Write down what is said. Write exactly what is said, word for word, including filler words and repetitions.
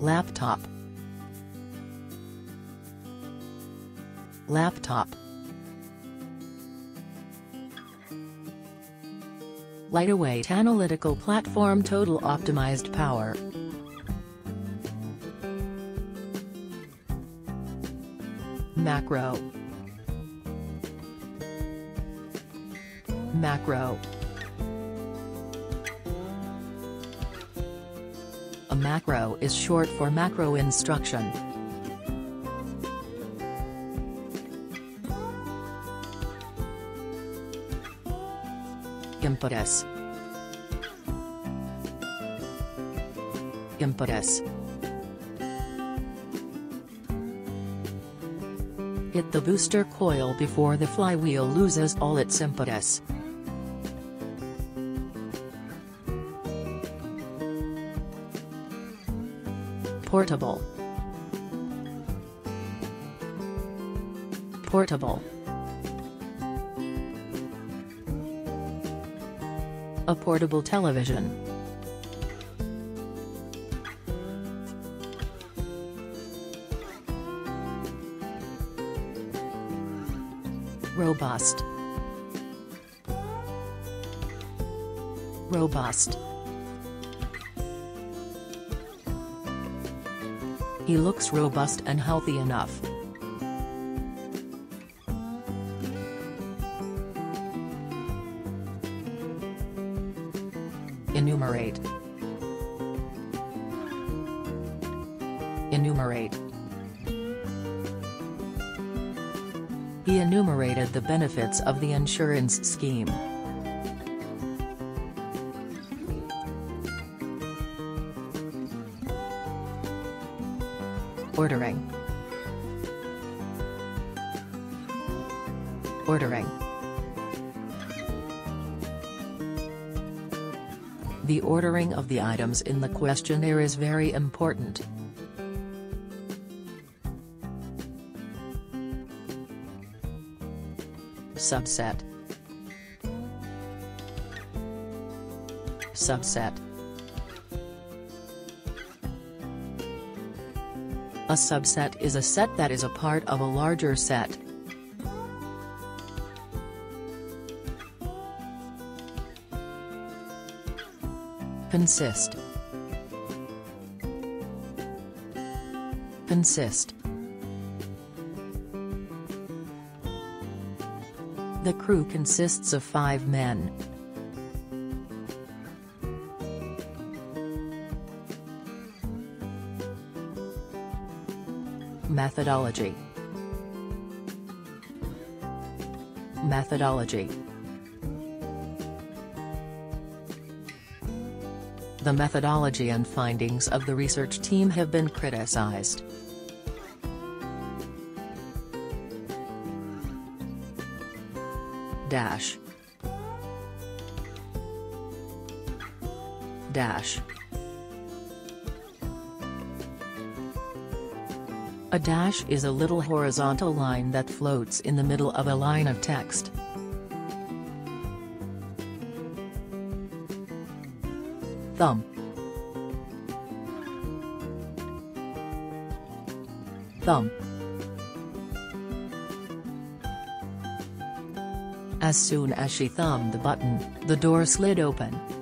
Laptop. Laptop. Lightweight analytical platform, total optimized power. Macro. Macro. A macro is short for macro instruction. Impetus. Impetus. Hit the booster coil before the flywheel loses all its impetus. Portable. Portable. A portable television. Robust. Robust. He looks robust and healthy enough. Enumerate. Enumerate. He enumerated the benefits of the insurance scheme. Ordering. Ordering. The ordering of the items in the questionnaire is very important. Subset. Subset. A subset is a set that is a part of a larger set. Consist. Consist. The crew consists of five men. Methodology. Methodology. The methodology and findings of the research team have been criticized. Dash. Dash. A dash is a little horizontal line that floats in the middle of a line of text. Thumb. Thumb. As soon as she thumbed the button, the door slid open.